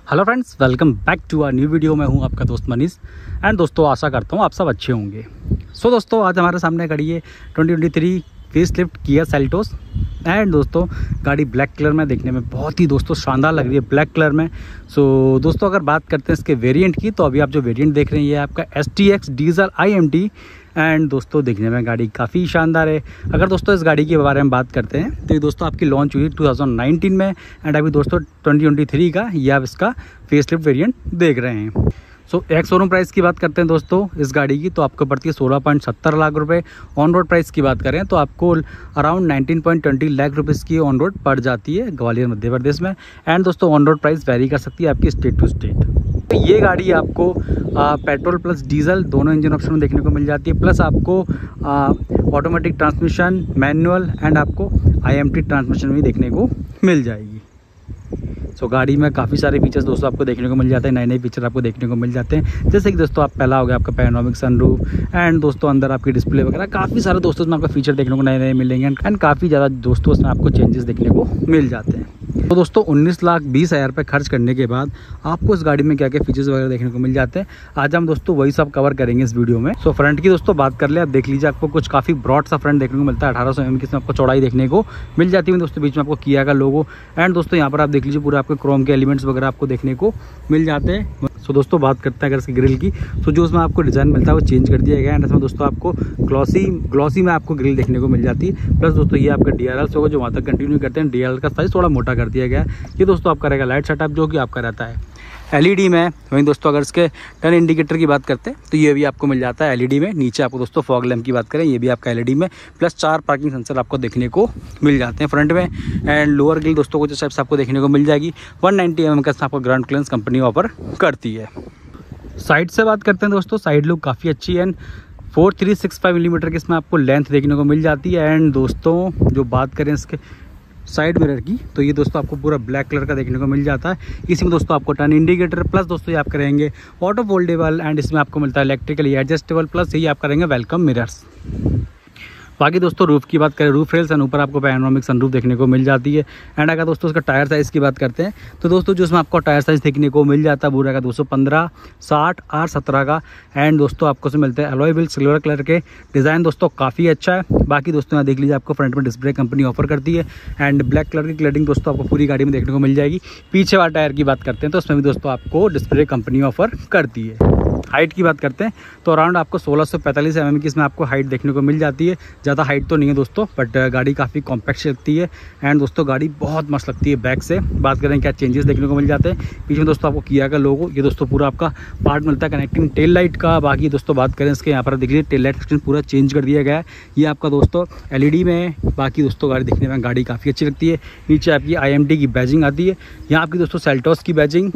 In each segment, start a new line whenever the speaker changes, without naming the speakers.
Hello friends, welcome back to our new video. मैं हूं आपका दोस्त मनीष एंड दोस्तों आशा करता हूं आप सब अच्छे होंगे। सो दोस्तों आज हमारे सामने गाड़ी है 2023 फेसलिफ्ट किया सेल्टोस एंड दोस्तों गाड़ी ब्लैक कलर में देखने में बहुत ही दोस्तों शानदार लग रही है ब्लैक कलर में। सो दोस्तों अगर बात करते हैं इसके वेरिएंट की, तो अभी आप जो वेरिएंट देख रहे हैं ये आपका STX डीजल IMT एंड दोस्तों देखने में गाड़ी काफ़ी शानदार है। अगर दोस्तों इस गाड़ी के बारे में बात करते हैं तो ये दोस्तों आपकी लॉन्च हुई 2019 में एंड अभी दोस्तों 2023 का ये आप इसका फेसलिफ्ट वेरिएंट देख रहे हैं। सो एक शोरूम प्राइस की बात करते हैं दोस्तों इस गाड़ी की, तो आपको पड़ती है 16.70 लाख रुपए। ऑन रोड प्राइस की बात करें तो आपको अराउंड 19.20 लाख रुपीज़ की ऑन रोड पड़ जाती है ग्वालियर मध्य प्रदेश में। एंड दोस्तों ऑन रोड प्राइस वेरी कर सकती है आपकी स्टेट टू स्टेट। तो ये गाड़ी आपको पेट्रोल प्लस डीजल दोनों इंजन ऑप्शन में देखने को मिल जाती है, प्लस आपको ऑटोमेटिक ट्रांसमिशन, मैनुअल एंड आपको IMT ट्रांसमिशन भी देखने को मिल जाएगी। सो गाड़ी में काफ़ी सारे फीचर्स दोस्तों आपको देखने को मिल जाते हैं, नए नए फीचर आपको देखने को मिल जाते हैं। जैसे कि दोस्तों आप पहला हो गया आपका पैनोरामिक सनरूफ एंड दोस्तों अंदर आपकी डिस्प्ले वगैरह काफ़ी सारे दोस्तों इसमें आपको फीचर देखने को नए नए मिलेंगे एंड काफ़ी ज़्यादा दोस्तों इसमें आपको चेंजेस देखने को मिल जाते हैं। तो दोस्तों 19,20,000 रुपये खर्च करने के बाद आपको इस गाड़ी में क्या क्या फीचर्स वगैरह देखने को मिल जाते हैं, आज हम दोस्तों वही सब कवर करेंगे इस वीडियो में। सो फ्रंट की दोस्तों बात कर ले, आप देख लीजिए आपको कुछ काफ़ी ब्रॉड सा फ्रंट देखने को मिलता है। 1800 mm की इसमें आपको चौड़ाई देखने को मिल जाती है दोस्तों। बीच में आपको किया का लोगो एंड दोस्तों यहाँ पर आप देख लीजिए पूरा आपके क्रोम के एलिमेंट्स वगैरह आपको देखने को मिल जाते हैं। सो दोस्तों बात करते हैं अगर इसकी ग्रिल की, तो जो उसमें आपको डिज़ाइन मिलता है वो चेंज कर दिया गया है। इसमें दोस्तों आपको ग्लॉसी में आपको ग्रिल देखने को मिल जाती है। प्लस दोस्तों ये आपका DRL होगा जो वहाँ तक कंटिन्यू करते हैं, DRL का साइज़ थोड़ा मोटा कर दिया गया है। ये दोस्तों आपका रहेगा लाइट सेटअप जो कि आपका रहता है LED में। वहीं दोस्तों अगर इसके टर्न इंडिकेटर की बात करते हैं तो ये भी आपको मिल जाता है LED में। नीचे आपको दोस्तों फॉग लैम्प की बात करें ये भी आपका LED में, प्लस 4 पार्किंग सेंसर आपको देखने को मिल जाते हैं फ्रंट में। एंड लोअर ग्रिल दोस्तों को जो शेप्स आपको देखने को मिल जाएगी 190 mm का आपको ग्राउंड क्लियरेंस कंपनी ऑफर करती है। साइड से बात करते हैं दोस्तों, साइड लुक काफ़ी अच्छी है एंड 4365 मिलीमीटर की इसमें आपको लेंथ देखने को मिल जाती है। एंड दोस्तों जो बात करें इसके साइड मिरर की, तो ये दोस्तों आपको पूरा ब्लैक कलर का देखने को मिल जाता है। इसी में दोस्तों आपको टर्न इंडिकेटर प्लस दोस्तों ये आप करेंगे ऑटो फोल्डेबल एंड इसमें आपको मिलता है इलेक्ट्रिकली एडजस्टेबल, प्लस ये आप करेंगे वेलकम मिरर्स। बाकी दोस्तों रूफ की बात करें, रूफ रेल्स एंड ऊपर आपको पैनोरामिक सनरूफ देखने को मिल जाती है। एंड अगर दोस्तों उसका टायर साइज़ की बात करते हैं तो दोस्तों जो इसमें आपको टायर साइज़ देखने को मिल जाता है पूरा का 215, 60 और 17 का। एंड दोस्तों आपको उसमें मिलते हैं अलॉय व्हील सिल्वर कलर के। डिज़ाइन दोस्तों काफ़ी अच्छा है। बाकी दोस्तों यहाँ देख लीजिए आपको फ्रंट में डिस्प्ले कंपनी ऑफर करती है एंड ब्लैक कलर की क्लडिंग दोस्तों आपको पूरी गाड़ी में देखने को मिल जाएगी। पीछे वाला टायर की बात करते हैं तो उसमें भी दोस्तों आपको डिस्प्ले कंपनी ऑफर करती है। हाइट की बात करते हैं तो अराउंड आपको 1645 mm की इसमें आपको हाइट देखने को मिल जाती है। ज़्यादा हाइट तो नहीं है दोस्तों, बट गाड़ी काफ़ी कॉम्पैक्ट लगती है एंड दोस्तों गाड़ी बहुत मस्त लगती है। बैक से बात करें क्या चेंजेस देखने को मिल जाते हैं, पीछे में दोस्तों आपको किया का लोगो, ये दोस्तों पूरा आपका पार्ट मिलता है कनेक्टिंग टेल लाइट का। बाकी दोस्तों बात करें इसके यहाँ पर देख लीजिए टेल लाइट सेक्शन पूरा चेंज कर दिया गया है, ये आपका दोस्तों LED में है। बाकी दोस्तों गाड़ी दिखने में गाड़ी काफ़ी अच्छी लगती है। नीचे आपकी IMT की बैजिंग आती है, यहाँ आपकी दोस्तों सेल्टोस की बैजिंग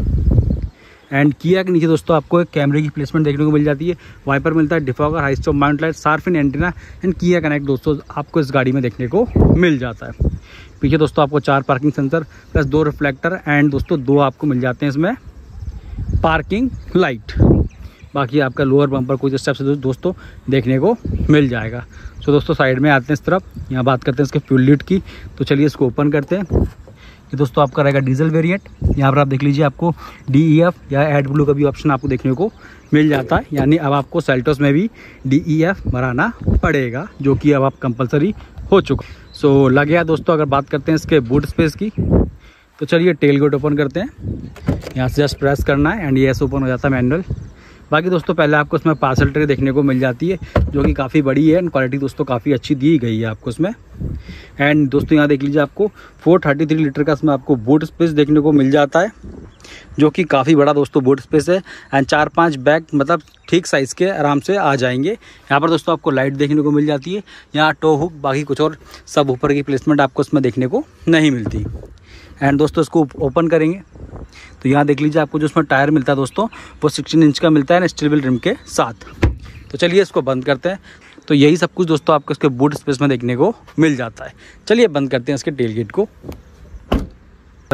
एंड किया के नीचे दोस्तों आपको एक कैमरे की प्लेसमेंट देखने को मिल जाती है। वाइपर मिलता है, defogger, high stop mount light, shark fin antenna and किया कनेक्ट दोस्तों आपको इस गाड़ी में देखने को मिल जाता है। पीछे दोस्तों आपको 4 parking sensor plus 2 reflector and दोस्तों 2 आपको मिल जाते हैं इसमें पार्किंग लाइट। बाकी आपका लोअर बम्पर कुछ स्टेप से दोस्तों देखने को मिल जाएगा। सो दोस्तों साइड में आते हैं इस तरफ, यहाँ बात करते हैं इसके फ्यूल लिड की, तो चलिए इसको ओपन करते हैं। ये दोस्तों आपका रहेगा डीजल वेरिएंट। यहाँ पर आप देख लीजिए आपको DEF या एड ब्लू का भी ऑप्शन आपको देखने को मिल जाता है, यानी अब आपको सेल्टोस में भी DEF भराना पड़ेगा जो कि अब आप कंपलसरी हो चुका। सो लग गया दोस्तों। अगर बात करते हैं इसके बूट स्पेस की, तो चलिए टेल गेट ओपन करते हैं। यहाँ से जस्ट प्रेस करना है एंड ये ऐसे ओपन हो जाता है मैनुअल। बाकी दोस्तों पहले आपको इसमें पार्सल ट्रे देखने को मिल जाती है जो कि काफ़ी बड़ी है एंड क्वालिटी दोस्तों काफ़ी अच्छी दी गई है आपको इसमें। एंड दोस्तों यहाँ देख लीजिए आपको 433 लीटर का इसमें आपको बूट स्पेस देखने को मिल जाता है जो कि काफ़ी बड़ा दोस्तों बूट स्पेस है एंड 4-5 बैग मतलब ठीक साइज़ के आराम से आ जाएंगे। यहाँ पर दोस्तों आपको लाइट देखने को मिल जाती है, यहाँ टो हुक, बाकी कुछ और सब ऊपर की प्लेसमेंट आपको इसमें देखने को नहीं मिलती। एंड दोस्तों इसको ओपन करेंगे तो यहाँ देख लीजिए आपको जो उसमें टायर मिलता है दोस्तों वो 16 इंच का मिलता है ना स्टील व्हील रिम के साथ। तो चलिए इसको बंद करते हैं। तो यही सब कुछ दोस्तों आपको इसके बूट स्पेस में देखने को मिल जाता है। चलिए बंद करते हैं इसके टेल गेट को।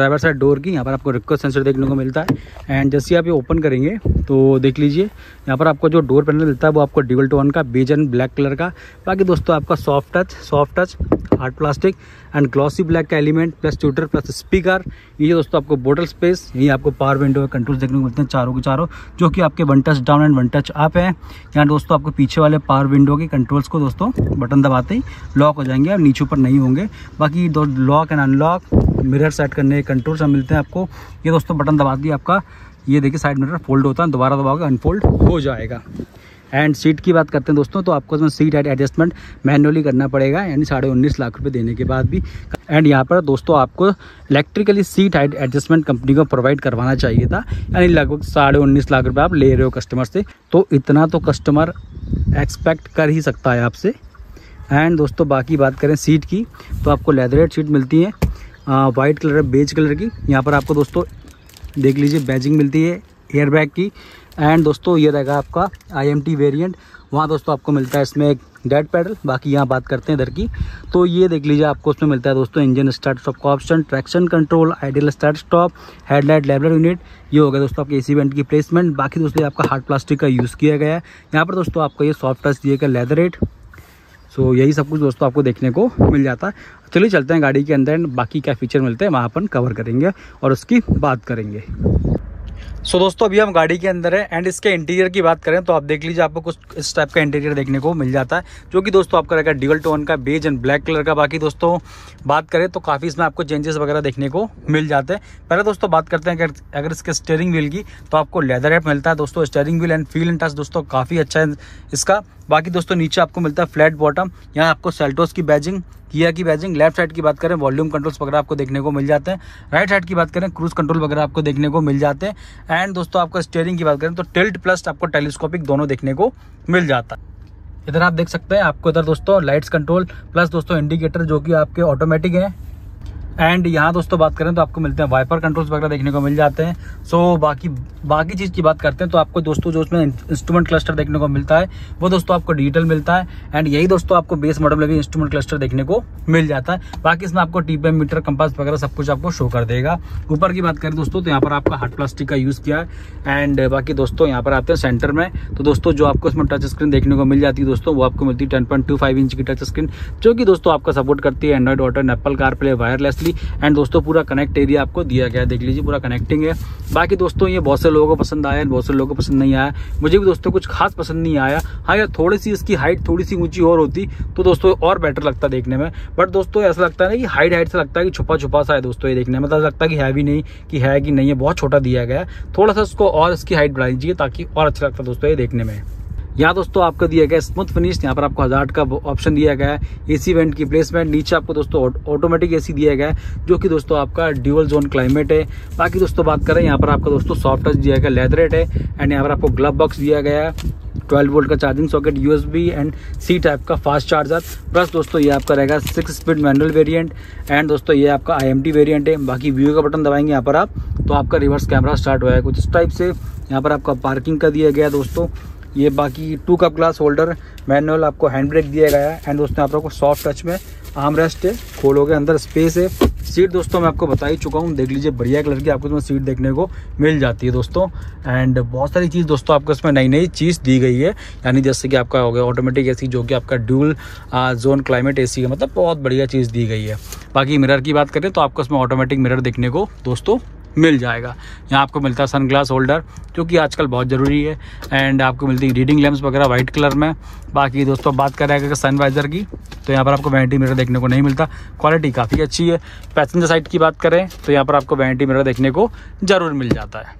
ड्राइवर साइड डोर की यहाँ पर आपको रिक्वेस्ट सेंसर देखने को मिलता है। एंड जैसे आप ये ओपन करेंगे तो देख लीजिए यहाँ पर आपको जो डोर पैनल मिलता है वो आपको ड्यूल टोन का बेज एंड ब्लैक कलर का। बाकी दोस्तों आपका soft touch hard plastic and glossy black का element plus tweeter plus speaker. ये दोस्तों आपको बोटल स्पेस, ये आपको पावर विंडो कंट्रोल्स देखने को मिलते हैं चारों के चारों, जो कि आपके 1 touch down and 1 touch up है। यहाँ दोस्तों आपको पीछे वाले पावर विंडो के कंट्रोल्स को दोस्तों बटन दबाते ही लॉक हो जाएंगे और नीचे ऊपर नहीं होंगे। बाकी दो lock and unlock, mirror set करने के कंट्रोल सब मिलते हैं आपको। ये दोस्तों बटन दबा दिए आपका, ये देखिए साइड मिरर फोल्ड होता है, दोबारा दबाओगे अनफोल्ड हो जाएगा। एंड सीट की बात करते हैं दोस्तों, तो आपको इसमें सीट हाइट एडजस्टमेंट मैनुअली करना पड़ेगा, यानी 19.5 लाख रुपए देने के बाद भी। एंड यहाँ पर दोस्तों आपको electrically seat height adjustment company को प्रोवाइड करवाना चाहिए था, यानी लगभग 19.5 लाख रुपये आप ले रहे हो कस्टमर से, तो इतना तो कस्टमर एक्सपेक्ट कर ही सकता है आपसे। एंड दोस्तों बाकी बात करें सीट की, तो आपको लेदरेट सीट मिलती है वाइट कलर बेज कलर की। यहाँ पर आपको दोस्तों देख लीजिए बैजिंग मिलती है एयर बैग की। एंड दोस्तों ये रहेगा आपका IMT वेरिएंट, वहाँ दोस्तों आपको मिलता है इसमें एक डेड पैडल। बाकी यहाँ बात करते हैं इधर की, तो ये देख लीजिए आपको उसमें मिलता है दोस्तों इंजन स्टार्ट स्टॉप का option, traction control, idle start stop, headlight leveller unit. ये हो गया दोस्तों आपके AC वेंट की प्लेसमेंट। बाकी दोस्तों आपका हार्ड प्लास्टिक का यूज़ किया गया है। यहाँ पर दोस्तों आपको ये सॉफ्ट टच दिए गया लेदरेट। सो यही सब कुछ दोस्तों आपको देखने को मिल जाता है। चलिए चलते हैं गाड़ी के अंदर, बाकी क्या फीचर मिलते हैं वहाँ अपन कवर करेंगे और उसकी बात करेंगे। सो दोस्तों अभी हम गाड़ी के अंदर है। एंड इसके इंटीरियर की बात करें तो आप देख लीजिए आपको कुछ इस टाइप का इंटीरियर देखने को मिल जाता है, जो कि दोस्तों आपका रहेगा ड्यूल टोन का बेज एंड ब्लैक कलर का। बाकी दोस्तों बात करें तो काफ़ी इसमें आपको चेंजेस वगैरह देखने को मिल जाते हैं। पहले दोस्तों बात करते हैं अगर इसके स्टीयरिंग व्हील की, तो आपको लेदर रैप मिलता है दोस्तों। Steering wheel and feel and touch दोस्तों काफ़ी अच्छा है इसका। बाकी दोस्तों नीचे आपको मिलता है फ्लैट बॉटम, यहाँ आपको सेल्टोस की बैजिंग, किया की बैजिंग। लेफ्ट साइड की बात करें वॉल्यूम कंट्रोल्स वगैरह आपको देखने को मिल जाते हैं। राइट साइड की बात करें क्रूज कंट्रोल वगैरह आपको देखने को मिल जाते हैं। एंड दोस्तों आपको स्टीयरिंग की बात करें तो टिल्ट प्लस आपको टेलीस्कोपिक दोनों देखने को मिल जाता है। इधर आप देख सकते हैं आपको इधर दोस्तों लाइट्स कंट्रोल प्लस दोस्तों इंडिकेटर जो कि आपके ऑटोमेटिक है। एंड यहाँ दोस्तों बात करें तो आपको मिलते हैं वाइपर कंट्रोल्स वगैरह देखने को मिल जाते हैं। सो बाकी चीज़ की बात करते हैं तो आपको दोस्तों जो उसमें इंस्ट्रूमेंट क्लस्टर देखने को मिलता है वो दोस्तों आपको डिजिटल मिलता है। एंड यही दोस्तों आपको बेस मॉडल में भी इंस्ट्रूमेंट क्लस्टर देखने को मिल जाता है। बाकी इसमें आपको TPM मीटर, कंपास वगैरह सब कुछ आपको शो कर देगा। ऊपर की बात करें दोस्तों तो यहाँ पर आपका हार्ड प्लास्टिक का यूज़ किया है। एंड बाकी दोस्तों यहाँ पर आते हैं सेंटर में, तो दोस्तों जो आपको इसमें टच स्क्रीन देखने को मिल जाती है दोस्तों, वो आपको मिलती है 10.25 इंच की टच स्क्रीन, जो कि दोस्तों आपका सपोर्ट करती है Android Auto, Apple CarPlay wirelessly. And दोस्तों पूरा कनेक्ट एरिया आपको दिया गया है, देख लीजिए पूरा कनेक्टिंग है। बाकी दोस्तों ये बहुत से लोगों को पसंद आया, बहुत से लोगों को पसंद नहीं आया। मुझे भी दोस्तों कुछ खास पसंद नहीं आया। हाँ यार थोड़ी सी इसकी हाइट थोड़ी सी ऊंची और होती तो दोस्तों और बेटर लगता देखने में। बट दोस्तों ऐसा लगता है ना कि हाइट से लगता है कि छुपा छुपा सा है दोस्तों ये देखने में, मतलब लगता है कि है भी नहीं कि है कि नहीं है, बहुत छोटा दिया गया है। थोड़ा सा उसको और इसकी हाइट बढ़ा दीजिए ताकि और अच्छा लगता है दोस्तों ये देखने में। यहाँ दोस्तों आपको दिया गया स्मूथ फिनिश, यहाँ पर आपको हजार्ड का ऑप्शन दिया गया है। AC वेंट की प्लेसमेंट, नीचे आपको दोस्तों ऑटोमेटिक AC दिया गया है, जो कि दोस्तों आपका ड्यूअल जोन क्लाइमेट है। बाकी दोस्तों बात करें यहाँ पर आपको दोस्तों सॉफ्ट टच दिया गया, लेदरेट है। एंड यहाँ पर आपको ग्लव बॉक्स दिया गया है, 12 वोल्ट का charging socket, USB and C type का फास्ट चार्जर। प्लस दोस्तों ये आपका रहेगा 6 स्पीड मैनुअल वेरिएंट। एंड दोस्तों ये आपका IMT वेरिएंट है। बाकी व्यू का बटन दबाएंगे यहाँ पर आप तो आपका रिवर्स कैमरा स्टार्ट हुआ है कुछ इस टाइप से। यहाँ पर आपका पार्किंग का दिया गया दोस्तों ये। बाकी 2 कप ग्लास होल्डर, मैनुअल आपको हैंड ब्रेक दिया गया है। एंड दोस्तों आप लोग को सॉफ्ट टच में आर्म रेस्ट है, खोलोगे अंदर स्पेस है। सीट दोस्तों मैं आपको बता ही चुका हूँ, देख लीजिए बढ़िया कलर की आपको इसमें सीट देखने को मिल जाती है दोस्तों। एंड बहुत सारी चीज़ दोस्तों आपको इसमें नई चीज़ दी गई है, यानी जैसे कि आपका हो गया ऑटोमेटिक AC जो कि आपका ड्यूल जोन क्लाइमेट AC है, मतलब बहुत बढ़िया चीज़ दी गई है। बाकी मिरर की बात करें तो आपको इसमें ऑटोमेटिक मिरर देखने को दोस्तों मिल जाएगा। यहाँ आपको मिलता है सन ग्लास होल्डर जो कि आजकल बहुत ज़रूरी है। एंड आपको मिलती है रीडिंग लैंप्स वगैरह वाइट कलर में। बाकी दोस्तों बात करें अगर सनवाइजर की तो यहाँ पर आपको वैनिटी मिरर देखने को नहीं मिलता, क्वालिटी काफ़ी अच्छी है। पैसेंजर साइड की बात करें तो यहाँ पर आपको वैनिटी मिरर देखने को ज़रूर मिल जाता है।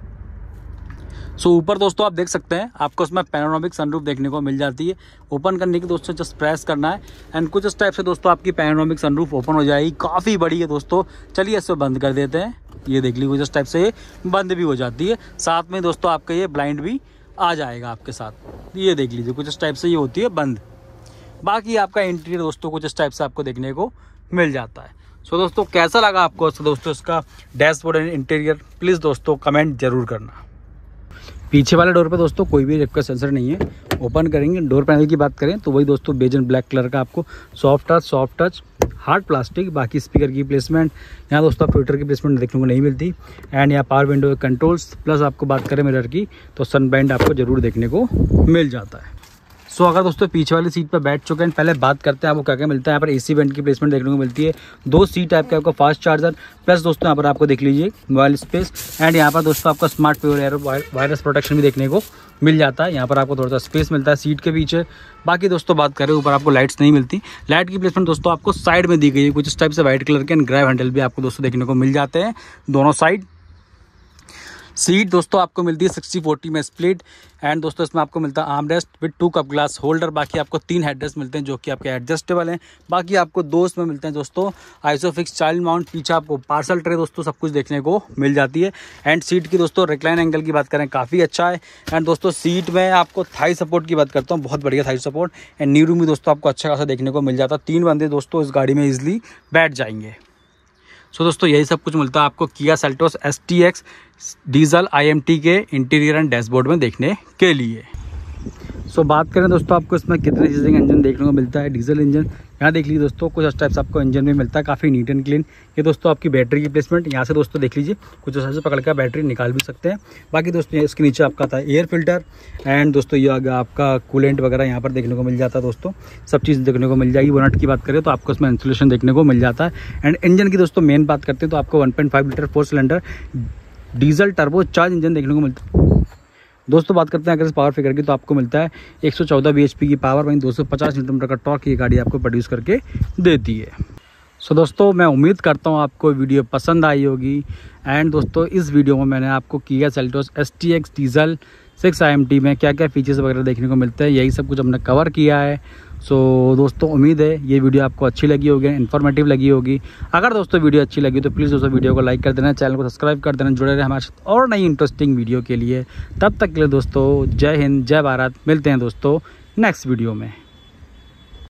सो ऊपर दोस्तों आप देख सकते हैं आपको इसमें पैनोरामिक सनरूफ देखने को मिल जाती है। ओपन करने की दोस्तों जस्ट प्रेस करना है एंड कुछ इस टाइप से दोस्तों आपकी पैनोरामिक सनरूफ ओपन हो जाएगी। काफ़ी बड़ी है दोस्तों, चलिए इसको बंद कर देते हैं। ये देख लीजिए जिस टाइप से ये बंद भी हो जाती है। साथ में दोस्तों आपका ये ब्लाइंड भी आ जाएगा आपके साथ। ये देख लीजिए कुछ इस टाइप से ये होती है बंद। बाकी आपका इंटीरियर दोस्तों कुछ इस टाइप से आपको देखने को मिल जाता है। सो दोस्तों कैसा लगा आपको दोस्तों इसका डैशबोर्ड एंड इंटीरियर, प्लीज़ दोस्तों कमेंट जरूर करना। पीछे वाले डोर पे दोस्तों कोई भी रेप का सेंसर नहीं है। ओपन करेंगे, डोर पैनल की बात करें तो वही दोस्तों बेज एंड ब्लैक कलर का आपको सॉफ्ट टच हार्ड प्लास्टिक। बाकी स्पीकर की प्लेसमेंट यहाँ दोस्तों ट्विटर की प्लेसमेंट देखने को नहीं मिलती। एंड यहाँ पावर विंडो कंट्रोल्स प्लस आपको बात करें मिरर की तो सन बैंड आपको जरूर देखने को मिल जाता है। सो अगर दोस्तों पीछे वाली सीट पर बैठ चुके हैं, पहले बात करते हैं आपको क्या क्या मिलता है। यहाँ पर एसी वेंट की प्लेसमेंट देखने को मिलती है, 2 सीट टाइप के आपको फास्ट चार्जर प्लस दोस्तों यहाँ पर आपको देख लीजिए मोबाइल स्पेस। एंड यहाँ पर दोस्तों आपका smart pure air virus protection भी देखने को मिल जाता है। यहाँ पर आपको थोड़ा सा स्पेस मिलता है सीट के पीछे। बाकी दोस्तों बात करें ऊपर आपको लाइट्स नहीं मिलती। लाइट की प्लेसमेंट दोस्तों आपको साइड में दी गई है, कुछ इस टाइप से व्हाइट कलर के। एंड ग्रैब हैंडल भी आपको दोस्तों देखने को मिल जाते हैं दोनों साइड। सीट दोस्तों आपको मिलती है 60/40 में स्प्लिट। एंड दोस्तों इसमें आपको मिलता है arm rest with 2 cup glass holder. बाकी आपको 3 हेडरेस्ट मिलते हैं जो कि आपके एडजस्टेबल हैं। बाकी आपको 2 इसमें मिलते हैं दोस्तों आइसोफिक्स चाइल्ड माउंट। पीछे आपको पार्सल ट्रे दोस्तों सब कुछ देखने को मिल जाती है। एंड सीट की दोस्तों रिक्लाइन एंगल की बात करें काफ़ी अच्छा है। एंड दोस्तों सीट में आपको थाई सपोर्ट की बात करता हूँ, बहुत बढ़िया thigh support. And knee room भी दोस्तों आपको अच्छा खासा देखने को मिल जाता है। 3 बंदे दोस्तों इस गाड़ी में ईजिली बैठ जाएंगे। सो दोस्तों यही सब कुछ मिलता है आपको Kia Seltos STX diesel IMT के इंटीरियर एंड डैशबोर्ड में देखने के लिए। सो बात करें दोस्तों आपको इसमें कितने सीसी का इंजन देखने को मिलता है। डीजल इंजन यहाँ देख लीजिए दोस्तों, कुछ इस टाइप से आपको इंजन में मिलता है, काफ़ी नीट एंड क्लीन। ये दोस्तों आपकी बैटरी की प्लेसमेंट यहाँ से दोस्तों देख लीजिए, कुछ इस से पकड़ कर बैटरी निकाल भी सकते हैं। बाकी दोस्तों इसके नीचे आपका आता है एयर फिल्टर। एंड दोस्तों ये आपका कूलेंट वगैरह यहाँ पर देखने को मिल जाता है दोस्तों, सब चीज़ देखने को मिल जाएगी। बोनट की बात करें तो आपको इसमें इंसुलेशन देखने को मिल जाता है। एंड इंजन की दोस्तों मेन बात करते हैं तो आपको 1.5 litre 4 cylinder diesel turbo charge engine देखने को मिलता है। दोस्तों बात करते हैं अगर इस पावर फिगर की तो आपको मिलता है 114 bhp की पावर, वहीं 250 न्यूटन मीटर का टॉर्क ये गाड़ी आपको प्रोड्यूस करके देती है। सो दोस्तों मैं उम्मीद करता हूँ आपको वीडियो पसंद आई होगी। एंड दोस्तों इस वीडियो में मैंने आपको Kia Seltos STX diesel 6 IMT में क्या क्या फीचर्स वगैरह देखने को मिलते हैं यही सब कुछ हमने कवर किया है। सो दोस्तों उम्मीद है ये वीडियो आपको अच्छी लगी होगी, इन्फॉर्मेटिव लगी होगी। अगर दोस्तों वीडियो अच्छी लगी तो प्लीज़ दोस्तों वीडियो को लाइक कर देना, चैनल को सब्सक्राइब कर देना, जुड़े रहे हमारे साथ और नई इंटरेस्टिंग वीडियो के लिए। तब तक के लिए दोस्तों जय हिंद, जय भारत। मिलते हैं दोस्तों नेक्स्ट वीडियो में।